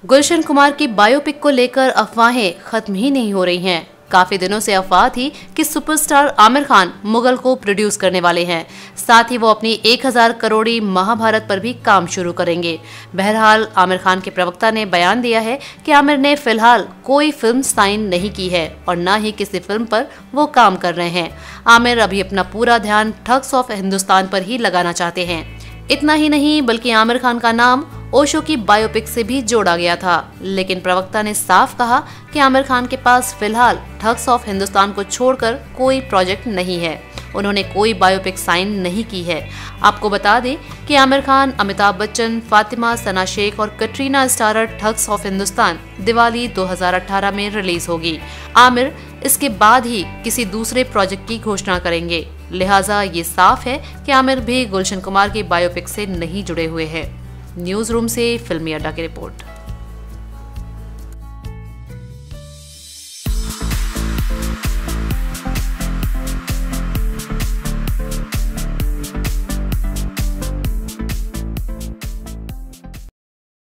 गुलशन कुमार की बायोपिक को लेकर अफवाहें खत्म ही नहीं हो रही हैं। काफी दिनों से अफवाह थी कि सुपरस्टार आमिर खान मुगल को प्रोड्यूस करने वाले हैं। साथ ही वो अपनी 1000 करोड़ी महाभारत पर भी काम शुरू करेंगे। बहरहाल आमिर खान के प्रवक्ता ने बयान दिया है कि आमिर ने फिलहाल कोई फिल्म साइन नहीं की है और न ही किसी फिल्म पर वो काम कर रहे हैं। आमिर अभी अपना पूरा ध्यान ठग्स ऑफ हिंदुस्तान पर ही लगाना चाहते हैं। इतना ही नहीं बल्कि आमिर खान का नाम ओशो की बायोपिक से भी जोड़ा गया था, लेकिन प्रवक्ता ने साफ कहा कि आमिर खान के पास फिलहाल ठग्स ऑफ हिंदुस्तान को छोड़कर कोई प्रोजेक्ट नहीं है। उन्होंने कोई बायोपिक साइन नहीं की है। आपको बता दें कि आमिर खान, अमिताभ बच्चन, फातिमा, सना शेख और Katrina starrer thugs of Hindustan Diwali 2018 में रिलीज होगी। आमिर इसके बाद ही किसी दूसरे प्रोजेक्ट की घोषणा करेंगे। लिहाजा ये साफ है कि आमिर भी गुलशन कुमार की बायोपिक से नहीं जुड़े हुए हैं। न्यूज रूम से फिल्मी अड्डा की रिपोर्ट।